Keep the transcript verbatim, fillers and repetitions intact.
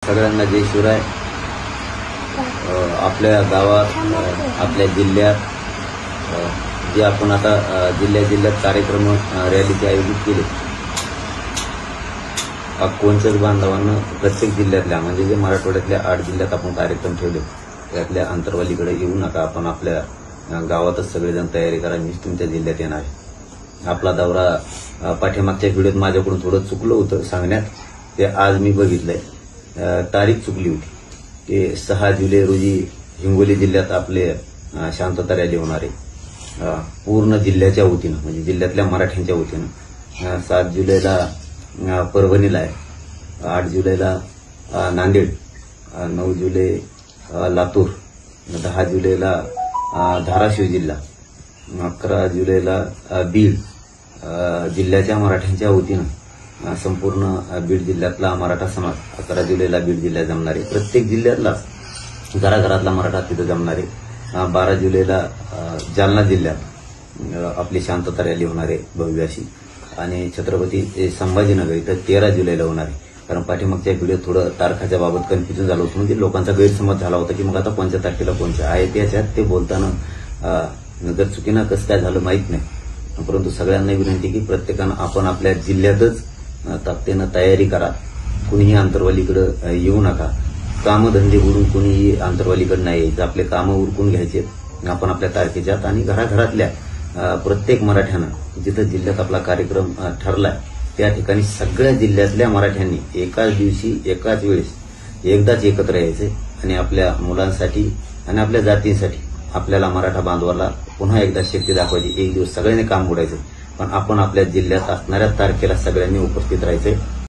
सगळ्यांना जय शिवराय। आपल्या गावात आपल्या जिल्ह्यात जे आपण आता जिल्ह्या जिल्ह्यात कार्यक्रम रॅलीचे आयोजित केले, कोणत्याच बांधवांना प्रत्येक जिल्ह्यातल्या म्हणजे जे मराठवाड्यातल्या आठ जिल्ह्यात आपण कार्यक्रम ठेवले त्यातल्या अंतरवालीकडे येऊ नका। आपण आपल्या गावातच सगळेजण तयारी करा, मीच तुमच्या जिल्ह्यात येणार आहे। आपला दौरा पाठीमागच्या व्हिडिओत माझ्याकडून थोडं चुकलं होतं सांगण्यात, ते आज मी बघितलंय, तारीख चुकली होती। ते सहा जुलै रोजी हिंगोली जिल्ह्यात आपले शांतता रॅली होणार आहे पूर्ण जिल्ह्याच्या वतीनं, म्हणजे जिल्ह्यातल्या मराठ्यांच्या वतीनं। सात जुलैला परभणीला आहे, आठ जुलैला नांदेड, नऊ जुलै लातूर, दहा जुलैला धाराशिव जिल्हा, अकरा जुलैला बीड जिल्ह्याच्या मराठ्यांच्या वतीनं संपूर्ण बीड जिल्ह्यातला मराठा समाज अकरा जुलैला बीड जिल्ह्यात जमणार आहे। प्रत्येक जिल्ह्यातला घराघरातला मराठा तिथं जमणार आहे। बारा जुलैला जालना जिल्ह्यात आपली शांतता रॅली होणार आहे भव्य अशी, आणि छत्रपती संभाजीनगर इथं तेरा जुलैला होणार आहे। कारण पाठीमागच्या व्हिडिओ थोडं तारखाच्या बाबत कन्फ्युजन झालं होतं, म्हणजे लोकांचा गैरसमज झाला होता की मग आता कोणत्या तारखेला कोणत्या आहे त्याच्यात ते बोलताना नगर चुकीनं कसं काय झालं माहीत नाही, परंतु सगळ्यांना विनंती की प्रत्येकानं आपण आपल्या जिल्ह्यातच ताकदीनं तयारी करा। कुणीही अंतरवालीकडे येऊ नका, कामधंदे उरून कुणीही अंतरवालीकडे नाही यायचं, आपले कामं उरकून घ्यायचे आपण आपल्या तारखेच्यात। आणि घराघरातल्या प्रत्येक मराठ्यानं जिथं जिल्ह्यात आपला कार्यक्रम ठरलाय त्या ठिकाणी सगळ्या जिल्ह्यातल्या मराठ्यांनी एकाच दिवशी एकाच वेळेस एकदाच एकत्र यायचे आणि आपल्या मुलांसाठी आणि आपल्या जातींसाठी आपल्याला मराठा बांधवाला पुन्हा एकदा शक्ती दाखवायची। एक दिवस सगळ्यांनी काम बुडायचं, पण आपण आपल्या जिल्ह्यात असणाऱ्या तारखेला सगळ्यांनी उपस्थित राहायचे।